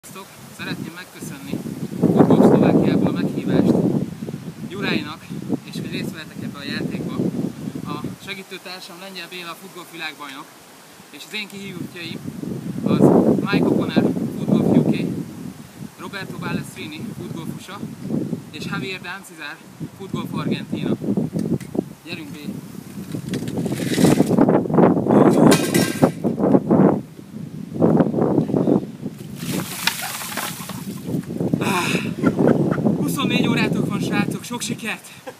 Sziasztok! Szeretném megköszönni Futbol Szlovákiából a meghívást Jurajnak, és hogy részt vettek ebbe a játékba. A segítőtársam Lengyel Béla, a futballvilágbajnok, és az én kihívottjaim az Mike O'Connor, futballfiúké, Roberto Balestrini, futballfusa, és Javier Dancizar, futball Argentina. Gyerünk Bé! 24 órátok van, srácok, sok sikert!